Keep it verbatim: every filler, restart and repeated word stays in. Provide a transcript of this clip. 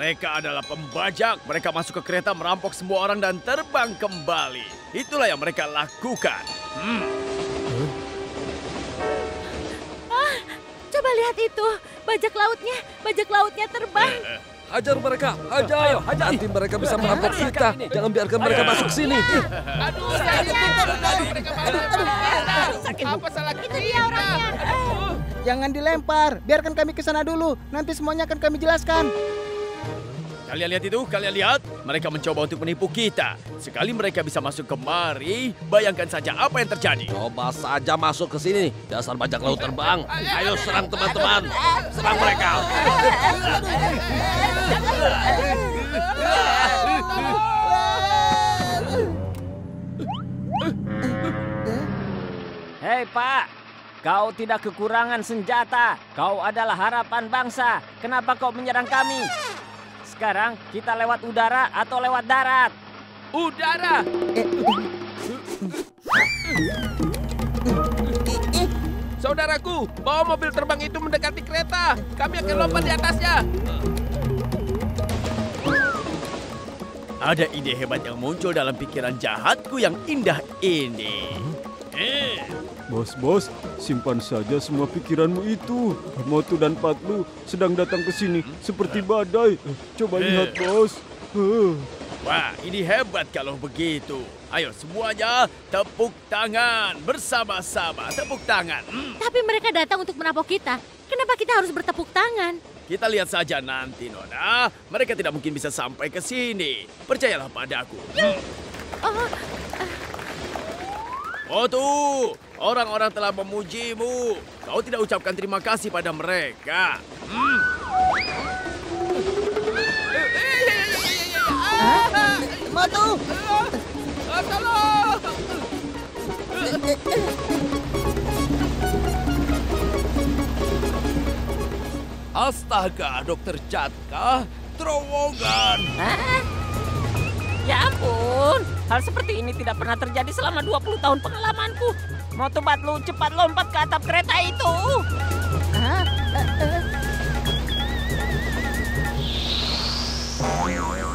Mereka adalah pembajak. Mereka masuk ke kereta, merampok semua orang dan terbang kembali. Itulah yang mereka lakukan. Hmm. Ah, coba lihat itu. Bajak lautnya, bajak lautnya terbang. Eh, eh. Hajar mereka, hajar. Ayo, hajar. Nanti mereka bisa merampok kita. Jangan biarkan mereka masuk sini. Aduh, mereka sakit. Apa salah kita? Itu dia orangnya. Jangan dilempar, biarkan kami ke sana dulu. Nanti semuanya akan kami jelaskan. Kalian lihat itu? Kalian lihat? Mereka mencoba untuk menipu kita. Sekali mereka bisa masuk kemari, bayangkan saja apa yang terjadi. Coba saja masuk ke sini, dasar bajak laut terbang. Ayo serang teman-teman, serang mereka. Hei Pak, kau tidak kekurangan senjata. Kau adalah harapan bangsa. Kenapa kau menyerang kami? Sekarang kita lewat udara atau lewat darat? Udara. Saudaraku, bawa mobil terbang itu mendekati kereta. Kami akan lompat di atasnya. Ada ide hebat yang muncul dalam pikiran jahatku yang indah ini. Eh. Bos, bos, simpan saja semua pikiranmu itu. Motu dan Patlu sedang datang ke sini seperti badai. Coba lihat, bos. Wah, ini hebat kalau begitu. Ayo semuanya tepuk tangan bersama-sama. Tepuk tangan. Hmm. Tapi mereka datang untuk merampok kita. Kenapa kita harus bertepuk tangan? Kita lihat saja nanti, Nona. Mereka tidak mungkin bisa sampai ke sini. Percayalah padaku. Hmm. Oh, Motu, orang-orang telah memujimu. Kau tidak ucapkan terima kasih pada mereka. Hmm. Motu! Tolong! Astaga, Dokter Catka, terowongan. Hah? Ya ampun, hal seperti ini tidak pernah terjadi selama dua puluh tahun pengalamanku. Motu Patlu, cepat lompat ke atap kereta itu. ah, eh, eh.